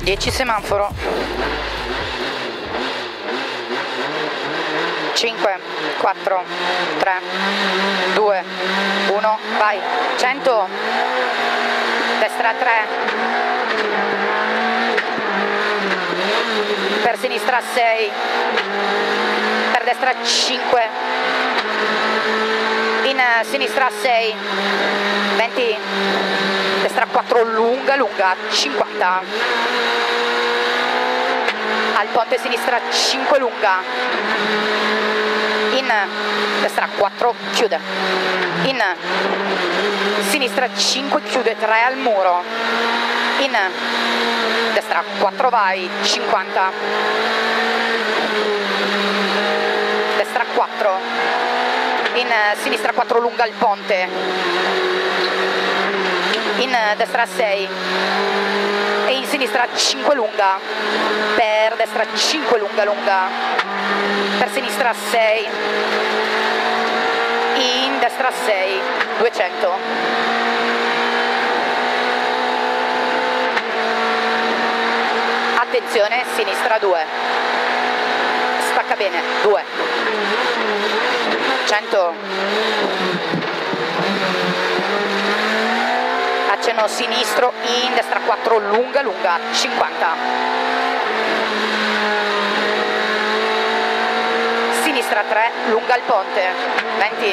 10 semaforo. 5, 4, 3, 2, 1, vai. 100, destra 3, per sinistra 6, per destra 5, in sinistra 6, 20, destra 4, lunga, lunga, 50, al ponte sinistra 5, lunga, in destra 4, chiude, in sinistra 5, chiude, 3 al muro, in destra 4, vai, 50, destra 4, in sinistra 4, lunga al ponte, in destra 6 e in sinistra 5, lunga, per destra 5, lunga, lunga, per sinistra 6, in destra 6, 200. Attenzione, sinistra 2, stacca bene, 2, 100, accenno sinistro, in destra 4, lunga, lunga, 50, sinistra 3, lunga al ponte, 20,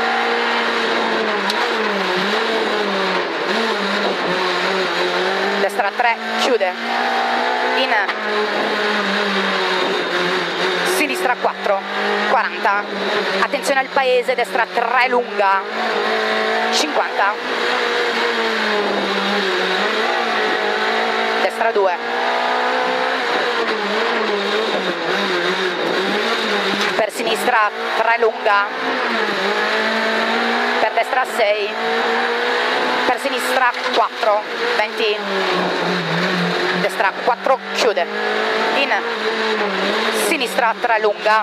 destra 3, chiude, in sinistra 4, 40, attenzione al paese, destra 3, lunga, 50, destra 2, per sinistra 3, lunga, per destra 6, per sinistra 4, 20, destra 4, chiude, in sinistra 3, lunga,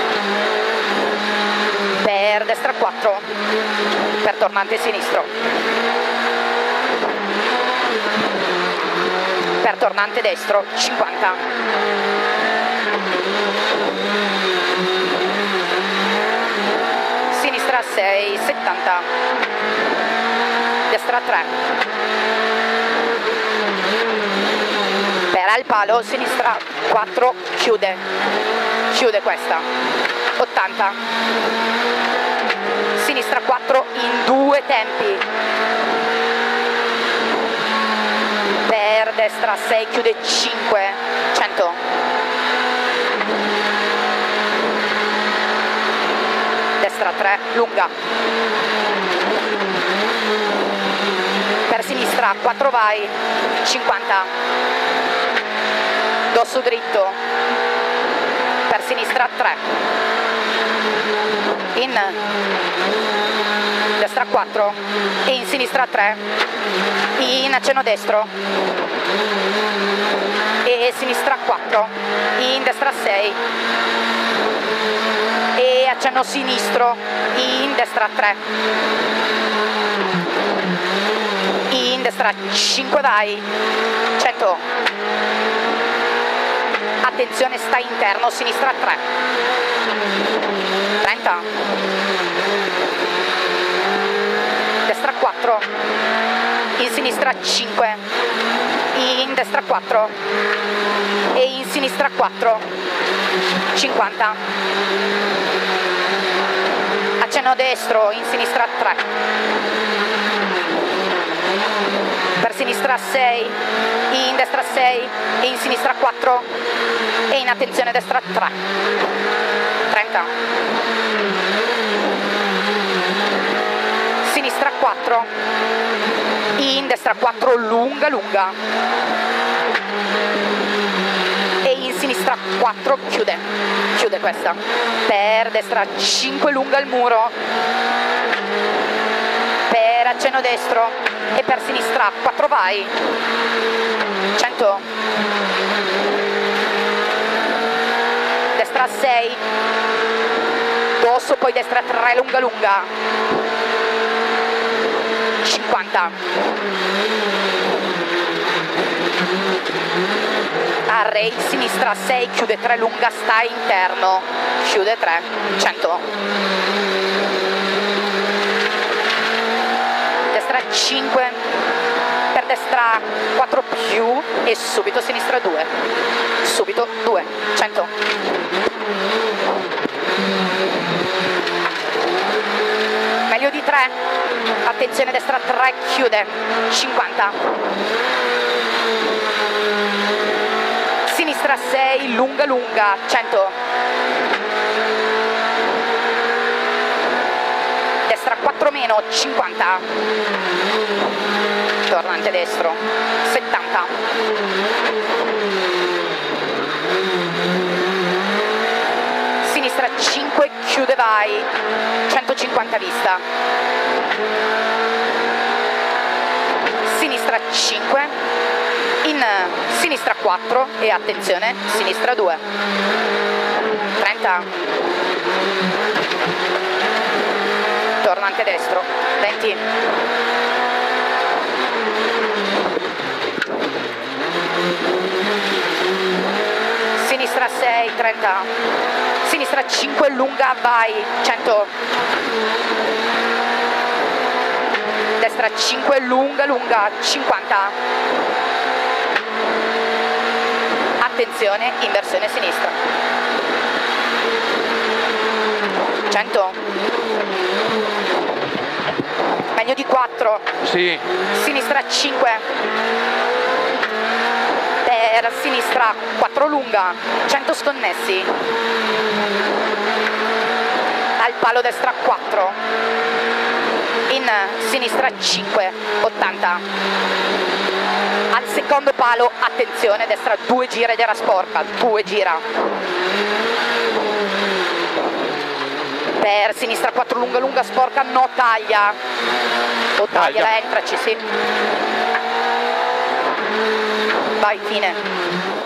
per destra 4, per tornante sinistro, per tornante destro 50, sinistra 6, 70, destra 3, per al palo, sinistra 4, chiude, chiude questa, 80, sinistra 4 in 2 tempi, per destra 6, chiude 5, 100, destra 3, lunga, per sinistra 4, vai, 50, dosso dritto, per sinistra 3, in destra 4 e in sinistra 3, in accenno destro e sinistra 4, in destra 6 e accenno sinistro, in destra 3, in destra 5, vai, 100, attenzione, sta interno, sinistra 3, 30, destra 4, in sinistra 5, in destra 4 e in sinistra 4, 50, accenno destro, in sinistra 3, per sinistra 6, in destra 6 e in sinistra 4 e in attenzione destra 3, 30, sinistra 4, in destra 4, lunga, lunga e in sinistra 4, chiude, chiude questa, per destra 5, lunga il muro, per accenno destro e per sinistra 4, vai, 100, destra 6, dosso, poi destra 3, lunga, lunga, 50, Array, sinistra 6, chiude 3 lunga, sta interno, chiude 3, 100. Destra 5, per destra 4 più e subito sinistra 2, subito 2, 100. Meglio di 3, attenzione destra 3, chiude, 50. Sinistra 6, lunga lunga, 100. Destra 4 meno, 50. Tornante destro, 70. Sinistra 5, chiude vai, 150 vista. Sinistra 5, in sinistra 4 e attenzione, sinistra 2. 30. Tornante destro, 20. Sinistra 6, 30. Sinistra 5, lunga, vai, 100. Destra 5, lunga, lunga, 50. Attenzione, inversione sinistra. 100. Meglio di 4. Sì. Sinistra 5. Per sinistra 4 lunga, 100 sconnessi. Al palo destra 4. In sinistra 5, 80. Al secondo palo, attenzione, destra 2 gira ed era sporca, 2 gira. Per sinistra 4 lunga lunga, sporca, no taglia. O taglia, entraci, sì. Vai, fine.